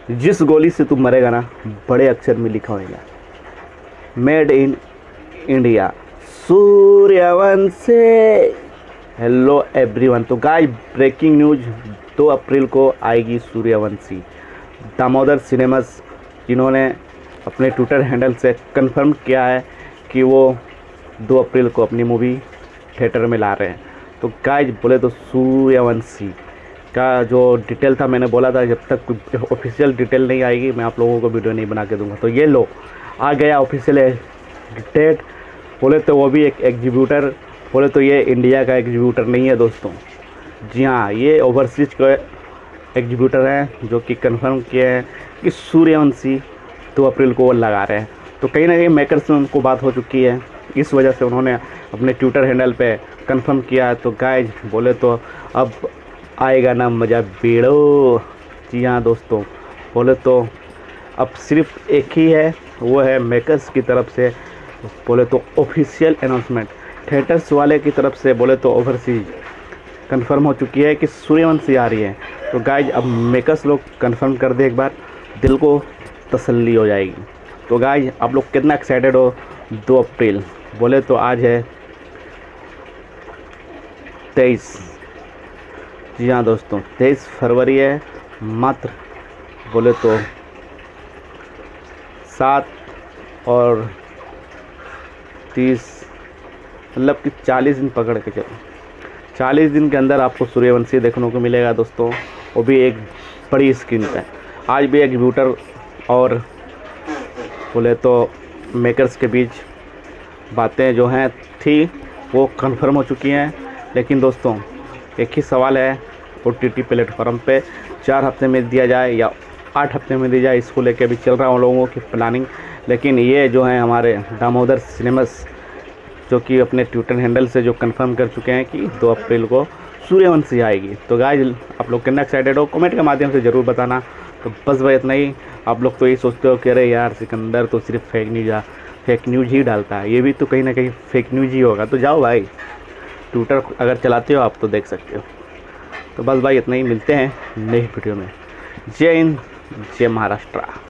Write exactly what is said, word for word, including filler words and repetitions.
जिस गोली से तू मरेगा ना, बड़े अक्षर में लिखा होगा made in India Suryavanshi. Hello everyone, तो गाइस ब्रेकिंग न्यूज, दो अप्रैल को आएगी सूर्यवंशी। दामोदर सिनेमास जिन्होंने अपने ट्विटर हैंडल से कंफर्म किया है कि वो दो अप्रैल को अपनी मूवी थिएटर में ला रहे हैं। तो गाइस बोले तो सूर्यवंशी का जो डिटेल था, मैंने बोला था जब तक ऑफिशियल डिटेल नहीं आएगी मैं आप लोगों को वीडियो नहीं बना के दूंगा। तो ये लो आ गया ऑफिशियल डेट। बोले तो वो भी एक एग्जीब्यूटर, बोले तो ये इंडिया का एग्जीब्यूटर नहीं है दोस्तों, जी हाँ ये ओवरसीज का एग्जीब्यूटर हैं जो कि कंफर्म किए हैं कि सूर्यवंशी दो अप्रैल को वो लगा रहे हैं। तो कहीं ना कहीं मेकर्स में उनको बात हो चुकी है, इस वजह से उन्होंने अपने ट्विटर हैंडल पे कंफर्म किया है। तो गाइज बोले तो अब आएगा ना मज़ा बेड़ो, जी हाँ दोस्तों, बोले तो अब सिर्फ एक ही है, वो है मेकर्स की तरफ से बोले तो ऑफिशियल अनाउंसमेंट। थिएटर्स वाले की तरफ से बोले तो ओवरसीज कंफर्म हो चुकी है कि सूर्यवंशी आ रही है। तो गाइज अब मेकर्स लोग कंफर्म कर दे, एक बार दिल को तसल्ली हो जाएगी। तो गाइज आप लोग कितना एक्साइटेड हो दो अप्रैल, बोले तो आज है तेईस, जी हाँ दोस्तों तेईस फरवरी है, मात्र बोले तो सात और तीस मतलब कि चालीस दिन पकड़ के चलो, चालीस दिन के अंदर आपको सूर्यवंशी देखने को मिलेगा दोस्तों, वो भी एक बड़ी स्क्रीन पे। आज भी एग्जीब्यूटर और बोले तो मेकर्स के बीच बातें जो हैं थी वो कंफर्म हो चुकी हैं। लेकिन दोस्तों एक ही सवाल है, ओ टी टी प्लेटफॉर्म पे चार हफ्ते में दिया जाए या आठ हफ्ते में दी जाए, इसको लेके अभी चल रहा है उन लोगों की प्लानिंग। लेकिन ये जो है हमारे दामोदर सिनेमास जो कि अपने ट्विटर हैंडल से जो कंफर्म कर चुके हैं कि दो अप्रैल को सूर्यवंशी आएगी। तो गाइस आप लोग कितना एक्साइटेड हो कमेंट के माध्यम से ज़रूर बताना। तो बस भाई इतना ही। आप लोग तो यही सोचते हो कि अरे यार सिकंदर तो सिर्फ फेक न्यूज फेक न्यूज ही डालता है, ये भी तो कहीं ना कहीं फेक न्यूज ही होगा। तो जाओ भाई ट्विटर अगर चलाते हो आप तो देख सकते हो। तो बस भाई इतना ही, मिलते हैं नई वीडियो में। जय हिंद, जय महाराष्ट्र।